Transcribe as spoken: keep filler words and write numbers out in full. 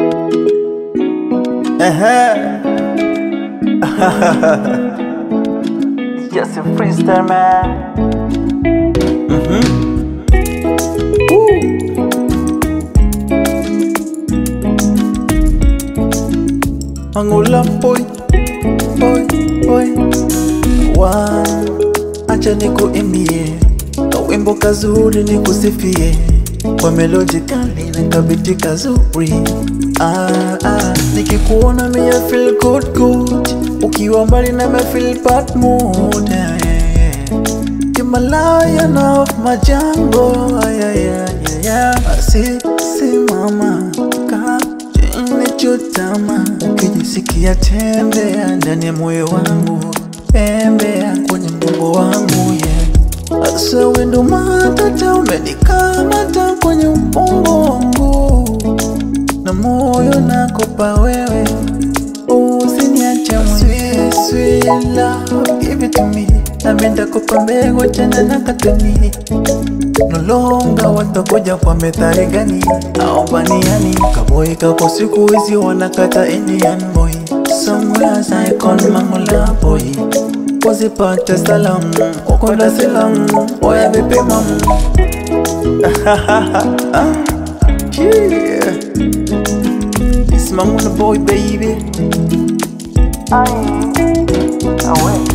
Uh-huh. It's just a freestyle, man. Mm-hmm. Angula boy, boy, boy. Wa, acha nikuimbie kawimbo kazuri nikusifie, kwa melodi kali na kabiti kazuri. Ah, ah, nikikuona me I feel good good, ukiwa mbali na me feel bad mood. Yeah, yeah, yeah. You're my lion of my jungle. Yeah, yeah, yeah, yeah. Si, si mama ka chini chutama, ukijisikia tembea ndani ya moyo wangu, pembea kwenye mgongo wangu. Yeah, asa wendo matata umenikamata kwenye mgongo wangu, na moyo nakupa wewe, usiniache mwenyewe. Sweet, sweet love, give it to me. Nami ndakupa mbegu chana na katuni. No longer watakuja kwa methali gani au baniani. Kaboy kako siku hizi wanakata Indian boy. Somewhere Saikon Mangula boy. Wazipata salamu uko Dar es Salaam, oya vipi mamu? Yeah, it's Mangula boy baby. Aye, awe.